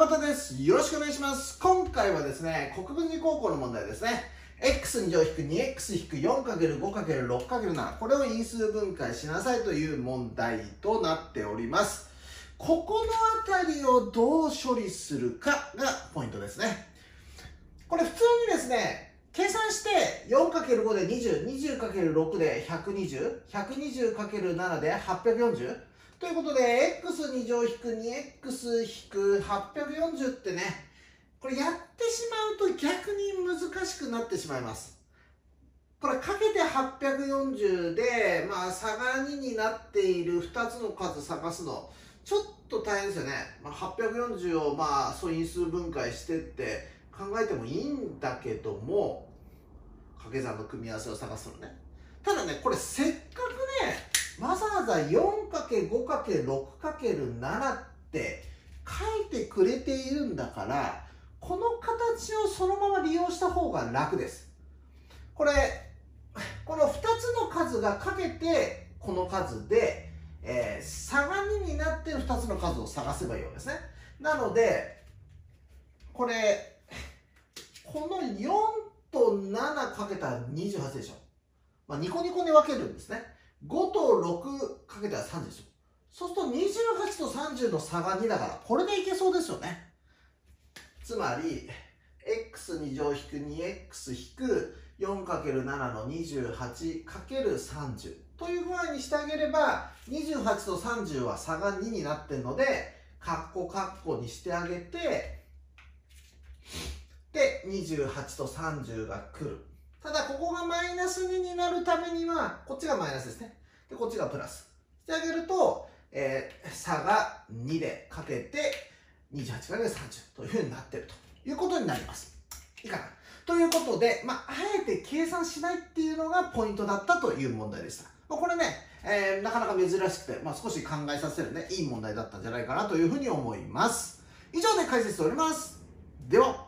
又です。よろしくお願いします。今回はですね、国分寺高校の問題ですね。x2-2x-4×5×6×7 これを因数分解しなさいという問題となっております。ここのあたりをどう処理するかがポイントですね。これ普通にですね、計算して 4×5 で20、20×6 で120、120×7 で840ということで、x2-2x-840 ってね、これやってしまうと逆に難しくなってしまいます。これかけて840で、差が2になっている2つの数探すの、ちょっと大変ですよね。840を素因数分解してって考えてもいいんだけども、掛け算の組み合わせを探すのね。ただね、これせっかくね、わざわざ 4×5×6×7 って書いてくれているんだから、この形をそのまま利用した方が楽です。この2つの数がかけてこの数で、差が2になっている2つの数を探せばいいわけですね。なので、この4と7かけたら28でしょ。ニコニコに分けるんですね。5と6かけたら30でしょ。そうすると28と30の差が2だから、これでいけそうですよね。つまり、x2-2x-4×7 の 28×30 という具合にしてあげれば、28と30は差が2になってるので、カッコカッコにしてあげて、で、28と30が来る。ただ、ここがマイナス2になるためには、こっちがマイナスですね。で、こっちがプラス。してあげると、差が2でかけて 28×30 というふうになっているということになります。いいかな。ということで、あえて計算しないっていうのがポイントだったという問題でした。これね、なかなか珍しくて、少し考えさせるね、いい問題だったんじゃないかなというふうに思います。以上で解説しております。では。